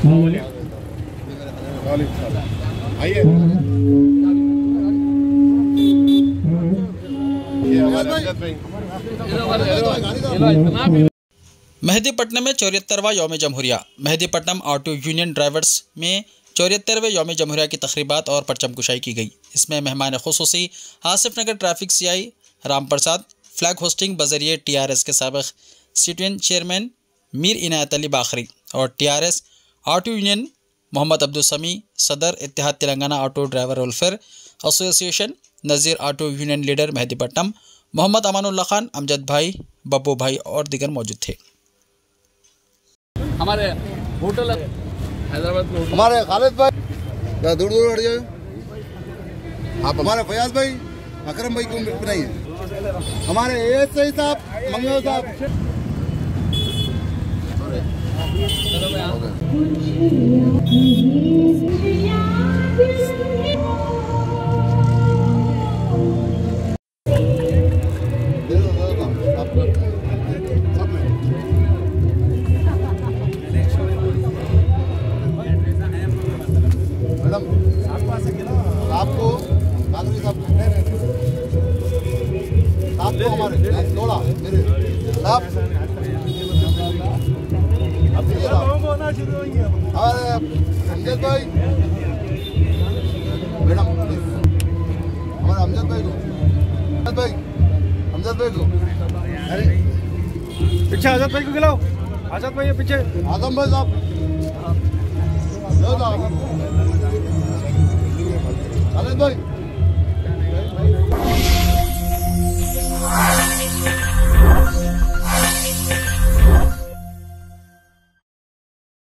आइए। मेहदीपट्टनम में 74वां यौम जमहूरिया। मेहदीपट्टनम ऑटो यूनियन ड्राइवर्स में 74वें यौम जमहूरिया की तकरीबात और परचम कुशाई की गई। इसमें मेहमान खुसूसी Asif Nagar traffic CI Ram Prasad, flag hosting बजरिए TRS के साबिक़ सिटियन चेयरमैन मीर इनायत अली बाखरी और TRS auto union Mohammad Abdul Sami, सदर इत्तेहाद Telangana auto driver welfare association, Nazir auto union leader Mehdipatnam, Mohammad Amanullah Khan, Amjad भाई, बब्बू भाई और दीगर मौजूद थे। हमारे होटल हैदराबाद में हमारे खालिद भाई दूर दूर हट जाए। आप हमारे फयाज भाई, अकरम भाई को नहीं है। हमारे ASI साहब, मंगल साहब, मैडम आपको आपको हमारे थोड़ा मेरे अमजद भाई, मैडम हमारे अमजद भाई को, अमजद भाई को अरे पीछे आजाद भाई को खिलाओ। आजाद भाई पीछे, आजम भाई साहब, खालिद भाई।